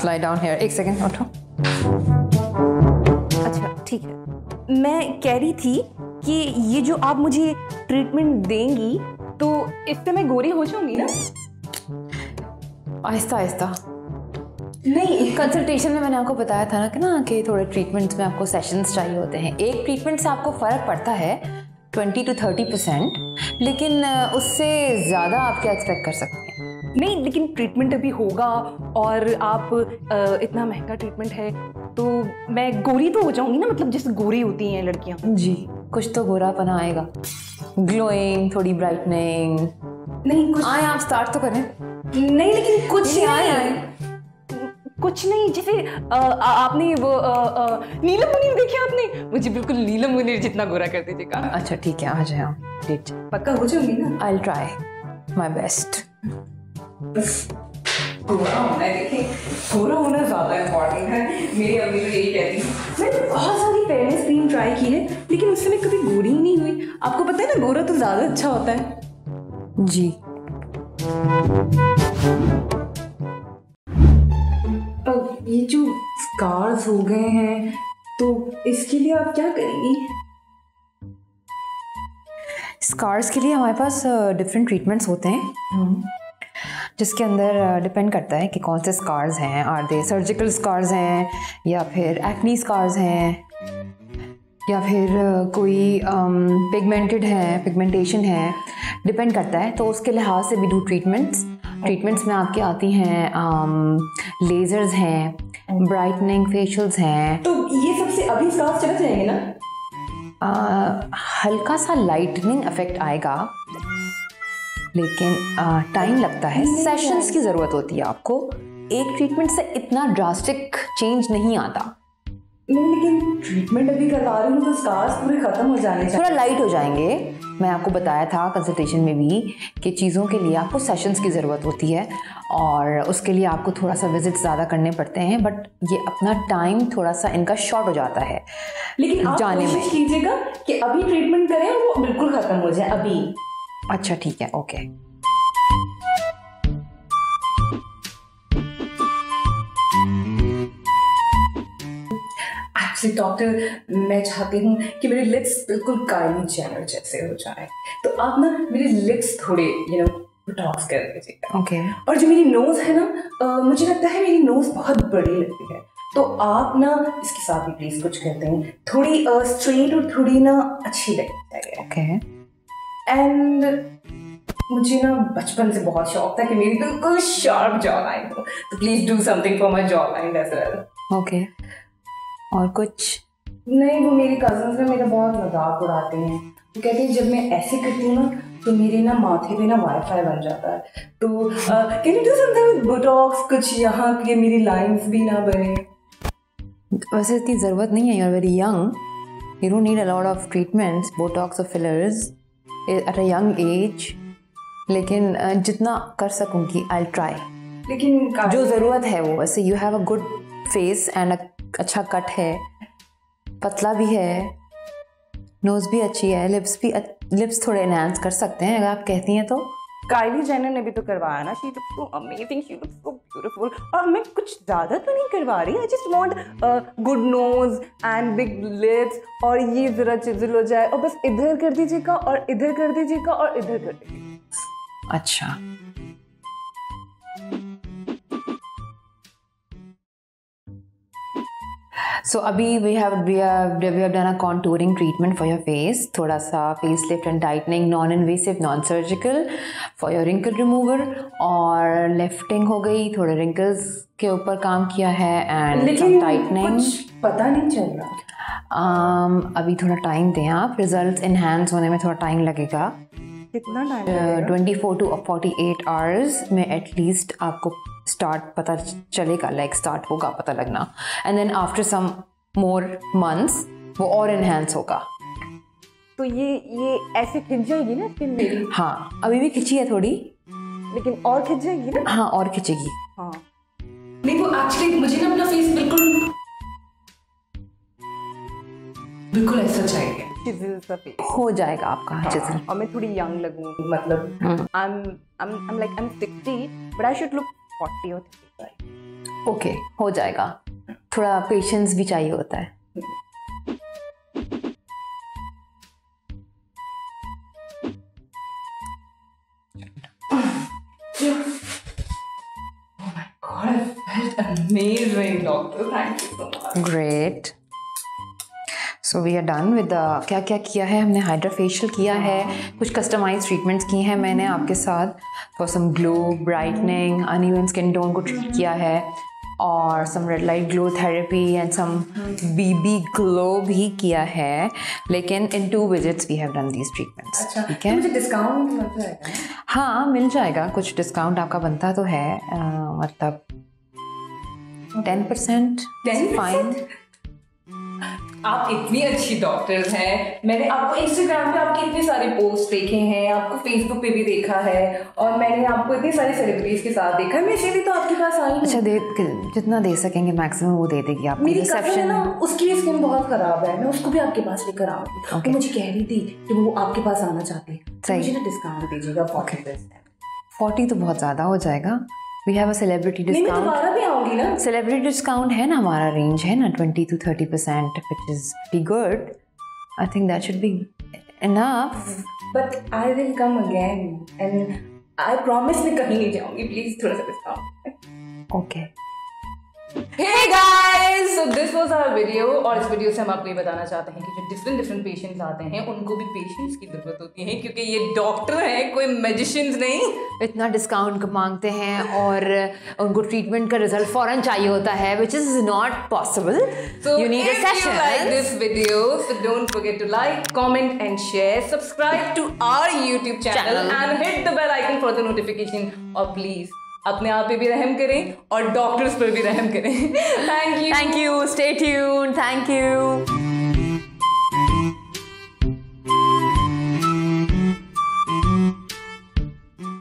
Lie down here. एक second उठो। अच्छा ठीक है, मैं कह रही थी कि ये जो आप मुझे ट्रीटमेंट देंगी तो इससे मैं गोरी हो जाऊंगी ना? आहिस्ता आहिस्ता। नहीं, कंसल्टेशन में मैंने आपको बताया था ना कि थोड़े ट्रीटमेंट्स में आपको सेशंस चाहिए होते हैं। एक ट्रीटमेंट से आपको फ़र्क पड़ता है 20 to 30%, लेकिन उससे ज़्यादा आप क्या एक्सपेक्ट कर सकते हैं? नहीं, लेकिन ट्रीटमेंट अभी होगा और आप इतना महंगा ट्रीटमेंट है तो मैं गोरी तो हो जाऊंगी ना, मतलब जैसे गोरी होती हैं लड़कियां। जी, कुछ तो गोरापना आएगा, ग्लोइंग, थोड़ी ब्राइटनिंग। नहीं कुछ आए आप स्टार्ट तो करें। नहीं, लेकिन कुछ नहीं, नहीं आए कुछ नहीं। जैसे आपने वो नीलम मुनीर देखी आपने? मुझे बिल्कुल नीलम मुनीर जितना गोरा कर दीजिएगा। अच्छा ठीक है, आ जाए आप। डेट पक्का हो जाऊंगी ना? I will try my best. गोरा होना है, देखिए गोरा होना ज़्यादा इम्पोर्टेंट है। मेरी अम्मी तो यही कहती है। मैंने बहुत सारी फेयरनेस क्रीम ट्राई की है लेकिन उससे मैं कभी गोरी ही नहीं हुई। आपको पता है ना, गोरा तो ज़्यादा अच्छा होता है। जी। अब ये जो स्कार्स हो गए हैं तो इसके लिए आप क्या करेंगी? स्कार्स के लिए हमारे पास डिफरेंट ट्रीटमेंट्स होते हैं, जिसके अंदर डिपेंड करता है कि कौन से स्कार्स हैं। आर दे सर्जिकल स्कार्स हैं या फिर एक्नी स्कार्स हैं या फिर कोई पिगमेंटेड है, पिगमेंटेशन है, डिपेंड करता है। तो उसके लिहाज से भी डू ट्रीटमेंट्स में आपकी आती हैं लेज़र्स हैं, ब्राइटनिंग फेशियल्स हैं। तो ये सबसे अभी स्कार्स चले जाएंगे ना? हल्का सा लाइटनिंग इफेक्ट आएगा लेकिन टाइम लगता है, सेशंस की ज़रूरत होती है आपको। एक ट्रीटमेंट से इतना ड्रास्टिक चेंज नहीं आता। नहीं, लेकिन ट्रीटमेंट अभी करवा रही हूँ तो स्कार्स पूरे खत्म हो जाने चाहिए। थोड़ा लाइट हो जाएंगे। मैं आपको बताया था कंसल्टेशन में भी कि चीज़ों के लिए आपको सेशंस की ज़रूरत होती है और उसके लिए आपको थोड़ा सा विजिट ज़्यादा करने पड़ते हैं, बट ये अपना टाइम थोड़ा सा इनका शॉर्ट हो जाता है। लेकिन आप जाने कोशिश कीजिएगा कि अभी ट्रीटमेंट करें और वो बिल्कुल खत्म हो जाए अभी। अच्छा ठीक है, ओके। एक्चुअली डॉक्टर, मैं चाहती हूँ कि मेरे लिप्स बिल्कुल काइली जेनर जैसे हो जाए, तो आप ना मेरे लिप्स थोड़े बोटॉक्स कर दीजिएगा। ओके। और जो मेरी नोज है ना, मुझे लगता है मेरी नोज बहुत बड़ी लगती है, तो आप ना इसके साथ भी प्लीज कुछ कहते हैं, थोड़ी स्ट्रेट और थोड़ी ना अच्छी लगती है। ओके। एंड मुझे ना बचपन से बहुत शौक था कि मेरी बिल्कुल शार्प जॉ लाइन हो, तो please do something for my jawline as well. Okay. और कुछ? नहीं, वो मेरी कजन्स ना मेरा बहुत मजाक उड़ाते हैं। वो कहते हैं जब मैं ऐसे करती हूँ ना तो मेरे ना माथे पे ना वाईफाई बन जाता है, तो can you do something with Botox, कुछ यहाँ के मेरी लाइंस भी ना बने। वैसे इतनी ज़रूरत नहीं है, you are very young, you don't need a lot of treatments, Botox और fillers at a young age, लेकिन जितना कर सकूँगी आई विल ट्राई। लेकिन जो ज़रूरत है वो, वैसे you have a good face and अच्छा कट है, पतला भी है, नोज़ भी अच्छी है, लिप्स थोड़े एनहांस कर सकते हैं अगर आप कहती हैं तो। काइली जेनर ने भी तो करवाया ना, she looks so amazing, she looks so beautiful. और मैं कुछ ज़्यादा तो नहीं करवा रही, I just want good nose and big lips, और ये ज़रा चिज़ल हो जाए, और बस इधर कर दीजिएगा और इधर कर दीजिएगा और इधर कर दीजिएगा। अच्छा, सो अभी we have done a contouring treatment for your face, थोड़ा सा face lift and tightening, non invasive, non surgical, for your wrinkle remover, और लिफ्टिंग हो गई, थोड़े रिंकल्स के ऊपर काम किया है, एंड सम टाइटनिंग। पता नहीं चल रहा। अभी थोड़ा टाइम दें आप, रिजल्ट इन्हांस होने में थोड़ा टाइम लगेगा। कितना टाइम? 24 to 48 आवर्स में एटलीस्ट आपको स्टार्ट पता चलेगा, लाइक स्टार्ट होगा पता लगना, and then after some more months वो और इन्हांस होगा। तो ये ऐसे खिंच जाएगी ना स्किन मेरी? हाँ, अभी भी खिंची है थोड़ी, लेकिन और खिंच जाएगी ना? हाँ, और खिंचेगी। हाँ, नहीं वो एक्चुअली मुझे ना अपना फेस बिल्कुल ऐसा चाहिए, चिज़ल सा फेस हो जाएगा आपका चिज़ल। और मैं थोड़ी यंग लगूं, मतलब I'm like I'm 60 but I should look 40 or 35। Okay, हो जाएगा, थोड़ा पेशेंस भी चाहिए होता है। Amazing, doctor. Thank you so much. Great. So we are done with क्या क्या किया है हमने। हाइड्रा फेशियल किया है, कुछ कस्टमाइज ट्रीटमेंट्स की हैं मैंने आपके साथ for some glow, brightening, uneven skin tone को ट्रीट किया है, और some red light glow therapy and some BB glow भी किया है, लेकिन in 2 visits we have done these treatments. ठीक है, मुझे डिस्काउंट मिल जाएगा? हाँ मिल जाएगा, कुछ डिस्काउंट आपका बनता तो है, मतलब 10%। 10%? फाइन। आप इतनी अच्छी डॉक्टर हैं, मैंने आपको इंस्टाग्राम पे आपके इतने सारे पोस्ट देखे हैं, आपको फेसबुक पे भी देखा है, और मैंने आपको इतनी सारी सेलिब्रिटीज के साथ देखा है, मैं इसीलिए तो आपके पास आई हूँ। अच्छा, दे जितना दे सकेंगे मैक्सिमम वो दे देगी आपको। मेरी कज़न है ना, उसकी भी स्किन बहुत खराब है, मैं उसको भी आपके पास लेकर आऊंगी। वो मुझे कह रही थी कि वो आपके पास आना चाहती है, तो मुझे ना डिस्काउंट दीजिएगा 40%। 40 तो बहुत ज़्यादा हो जाएगा। वी हैव अ सेलिब्रिटी मैं डिस्काउंट। दोबारा भी आऊंगी ना। सेलिब्रिटी डिस्काउंट है ना, हमारा रेंज है ना 20 to 30%, which is pretty good. I think that should be enough. But I will come again and I promise मैं कहीं नहीं जाऊंगी, प्लीज थोड़ा सा discount. Okay. Hey guys, so this was our video, और इस वीडियो से हम आपको ये बताना चाहते हैं कि जो डिफरेंट पेशेंट्स आते हैं उनको भी पेशेंस की जरूरत होती है, क्योंकि ये डॉक्टर हैं, कोई मैजिशियंस नहीं। इतना डिस्काउंट मांगते हैं और उनको ट्रीटमेंट का रिजल्ट फौरन चाहिए होता है, which is not possible. So you need a if session. you like this video, so don't forget to like, comment and share, subscribe to our YouTube channel and hit the bell icon for the notification. और please अपने आप पे भी रहम करें और doctors पर भी रहम करें। Thank you. Thank you. Stay tuned. Thank you.